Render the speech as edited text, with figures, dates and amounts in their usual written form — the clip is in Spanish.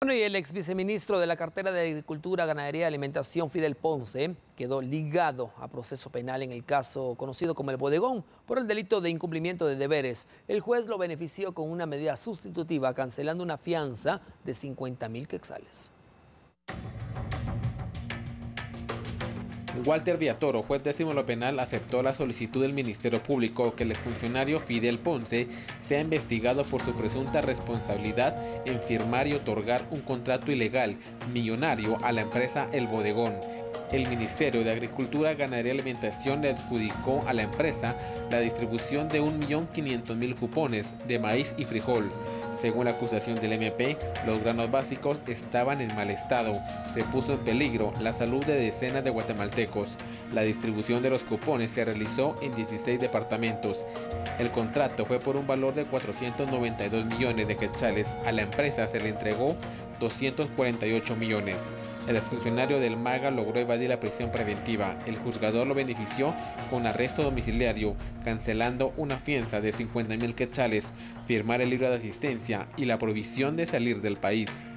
Bueno, y el ex viceministro de la cartera de Agricultura, Ganadería y Alimentación, Fidel Ponce, quedó ligado a proceso penal en el caso conocido como El Bodegón por el delito de incumplimiento de deberes. El juez lo benefició con una medida sustitutiva, cancelando una fianza de 50.000 quetzales. Walter Villatoro, juez décimo lo penal, aceptó la solicitud del Ministerio Público que el exfuncionario Fidel Ponce sea investigado por su presunta responsabilidad en firmar y otorgar un contrato ilegal millonario a la empresa El Bodegón. El Ministerio de Agricultura, Ganadería y Alimentación le adjudicó a la empresa la distribución de 1.500.000 cupones de maíz y frijol. Según la acusación del MP, los granos básicos estaban en mal estado. Se puso en peligro la salud de decenas de guatemaltecos. La distribución de los cupones se realizó en 16 departamentos. El contrato fue por un valor de 492 millones de quetzales. A la empresa se le entregó 248 millones. El funcionario del MAGA logró evadir la prisión preventiva. El juzgador lo benefició con arresto domiciliario, cancelando una fianza de 50.000 quetzales, firmar el libro de asistencia y la prohibición de salir del país.